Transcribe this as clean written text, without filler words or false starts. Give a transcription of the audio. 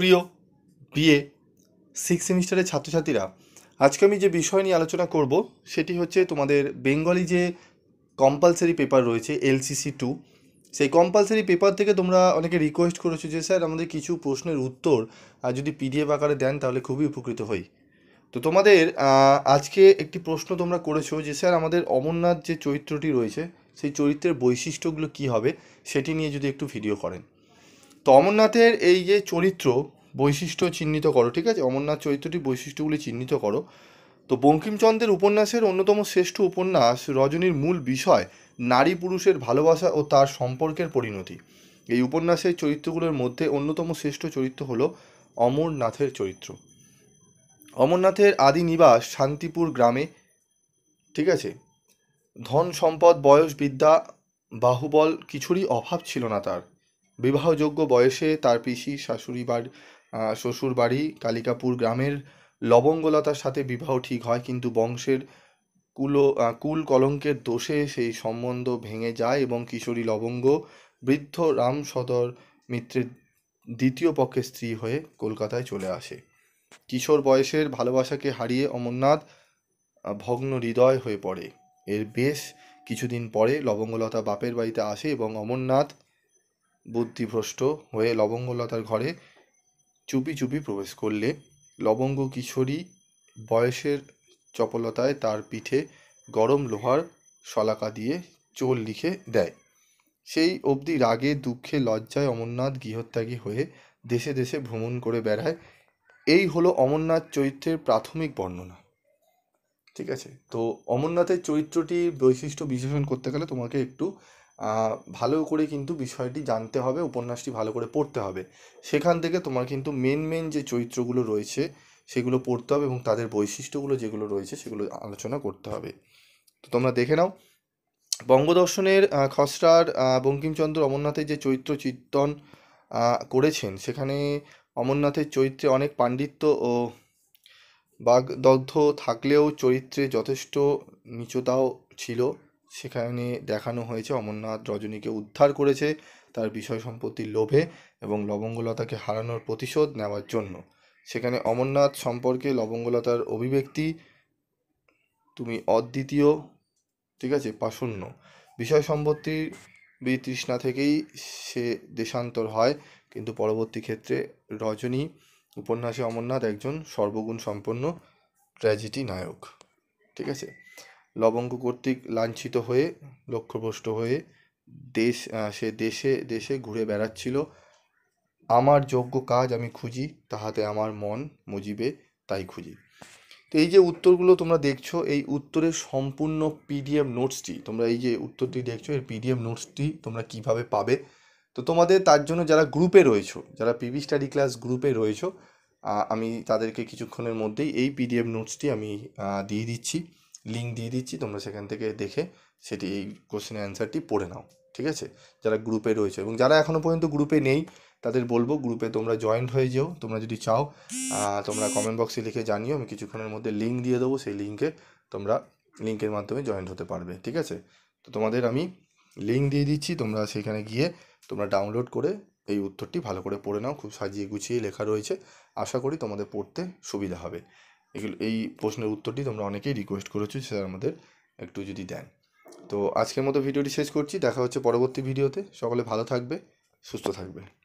সুপ্রিয় বিএ 6 সেমিস্টারের ছাত্রছাত্রীরা, আজকে আমি যে বিষয় নিয়ে আলোচনা করব সেটি হচ্ছে তোমাদের বেঙ্গলি যে কম্পালসারি পেপার রয়েছে LCC2, সেই কম্পালসারি পেপার থেকে তোমরা অনেকে রিকোয়েস্ট করেছো যে স্যার আমাদের কিছু প্রশ্নের উত্তর যদি PDF আকারে দেন তাহলে খুবই উপকৃত হই। তো তোমাদের আজকে একটি প্রশ্ন তোমরা করেছো যে স্যার আমাদের অমরনাথ যে চরিত্রটি রয়েছে সেই চরিত্রের বৈশিষ্ট্যগুলো কী হবে সেটি নিয়ে যদি একটু ভিডিও করেন। তো অমরনাথের এই যে চরিত্র বৈশিষ্ট্য চিহ্নিত করো, ঠিক আছে? অমরনাথ চরিত্রটির বৈশিষ্ট্যগুলি চিহ্নিত করো। তো বঙ্কিমচন্দ্রের উপন্যাসের অন্যতম শ্রেষ্ঠ উপন্যাস রজনীর মূল বিষয় নারী পুরুষের ভালোবাসা ও তার সম্পর্কের পরিণতি। এই উপন্যাসের চরিত্রগুলোর মধ্যে অন্যতম শ্রেষ্ঠ চরিত্র হলো অমরনাথের চরিত্র। অমরনাথের আদি নিবাস শান্তিপুর গ্রামে, ঠিক আছে? ধন সম্পদ বয়স বিদ্যা বাহুবল কিছুরই অভাব ছিল না তার। বিবাহযোগ্য বয়সে তার পিসি শ্বশুর বাড়ি কালিকাপুর গ্রামের লবঙ্গলতার সাথে বিবাহ ঠিক হয়, কিন্তু বংশের কুল কলঙ্কের দোষে সেই সম্বন্ধ ভেঙে যায় এবং কিশোরী লবঙ্গ বৃদ্ধ রামসদর মিত্রের দ্বিতীয় পক্ষের স্ত্রী হয়ে কলকাতায় চলে আসে। কিশোর বয়সের ভালোবাসাকে হারিয়ে অমরনাথ ভগ্ন হৃদয় হয়ে পড়ে। এর বেশ কিছুদিন পরে লবঙ্গলতা বাপের বাড়িতে আসে এবং অমরনাথ বুদ্ধিভ্রষ্ট হয়ে লবঙ্গলতার ঘরে চুপি চুপি প্রবেশ করলে লবঙ্গ কিশোরী বয়সের চপলতায় তার পিঠে গরম লোহার শলাকা দিয়ে চোল লিখে দেয়। সেই অবধি রাগে দুঃখে লজ্জায় অমরনাথ গৃহত্যাগী হয়ে দেশে দেশে ভ্রমণ করে বেড়ায়। এই হলো অমরনাথ চরিত্রের প্রাথমিক বর্ণনা, ঠিক আছে? তো অমরনাথের চরিত্রটির বৈশিষ্ট্য বিশ্লেষণ করতে গেলে তোমাকে একটু ভালো করে কিন্তু বিষয়টি জানতে হবে, উপন্যাসটি ভালো করে পড়তে হবে। সেখান থেকে তোমার কিন্তু মেন যে চরিত্রগুলো রয়েছে সেগুলো পড়তে হবে এবং তাদের বৈশিষ্ট্যগুলো যেগুলো রয়েছে সেগুলো আলোচনা করতে হবে। তো তোমরা দেখে নাও বঙ্গদর্শনের খসড়ার বঙ্কিমচন্দ্র অমরনাথের যে চরিত্র চিত্রণ করেছেন সেখানে অমরনাথের চরিত্রে অনেক পাণ্ডিত্য ও বাগদগ্ধ থাকলেও চরিত্রে যথেষ্ট নীচতাও ছিল। সেখানে দেখানো হয়েছে অমরনাথ রজনীকে উদ্ধার করেছে তার বিষয় সম্পত্তির লোভে এবং লবঙ্গলতাকে হারানোর প্রতিশোধ নেওয়ার জন্য। সেখানে অমরনাথ সম্পর্কে লবঙ্গলতার অভিব্যক্তি, তুমি অদ্বিতীয়, ঠিক আছে, পাশূন্য। বিষয় সম্পত্তির বিতৃষ্ণা থেকেই সে দেশান্তর হয়, কিন্তু পরবর্তী ক্ষেত্রে রজনী উপন্যাসে অমরনাথ একজন সর্বগুণ সম্পন্ন ট্র্যাজেডি নায়ক, ঠিক আছে? লবঙ্গ কর্তৃক লাঞ্ছিত হয়ে লক্ষ্যভ্রষ্ট হয়ে সে দেশে দেশে ঘুরে বেড়াচ্ছিল। আমার যোগ্য কাজ আমি খুঁজি, তাহাতে আমার মন মজিবে তাই খুঁজি। তো এই যে উত্তরগুলো তোমরা দেখছো, এই উত্তরের সম্পূর্ণ PDF নোটসটি, তোমরা এই যে উত্তরটি দেখছো এর PDF নোটসটি তোমরা কিভাবে পাবে? তো তোমাদের তার জন্য যারা গ্রুপে রয়েছো, যারা PB স্টাডি ক্লাস গ্রুপে রয়েছো, আমি তাদেরকে কিছুক্ষণের মধ্যেই এই PDF নোটসটি আমি দিয়ে দিচ্ছি, লিঙ্ক দিয়ে দিচ্ছি। তোমরা সেখান থেকে দেখে সেটি এই কোশ্চেনের অ্যান্সারটি পড়ে নাও, ঠিক আছে? যারা গ্রুপে রয়েছে এবং যারা এখনও পর্যন্ত গ্রুপে নেই তাদের বলবো গ্রুপে তোমরা জয়েন্ট হয়ে যেও। তোমরা যদি চাও তোমরা কমেন্ট বক্সে লিখে জানিও, আমি কিছুক্ষণের মধ্যে লিঙ্ক দিয়ে দেবো, সেই লিঙ্কের মাধ্যমে জয়েন্ট হতে পারবে, ঠিক আছে? তো তোমাদের আমি লিঙ্ক দিয়ে দিচ্ছি, তোমরা সেখানে গিয়ে তোমরা ডাউনলোড করে এই উত্তরটি ভালো করে পড়ে নাও। খুব সাজিয়ে গুছিয়ে লেখা রয়েছে, আশা করি তোমাদের পড়তে সুবিধা হবে। এই প্রশ্নের উত্তরটি তোমরা অনেকেই রিকোয়েস্ট করেছো স্যার আমাদের একটু যদি দেন। তো আজকের মতো ভিডিওটি শেষ করছি, দেখা হচ্ছে পরবর্তী ভিডিওতে। সকলে ভালো থাকবে, সুস্থ থাকবে।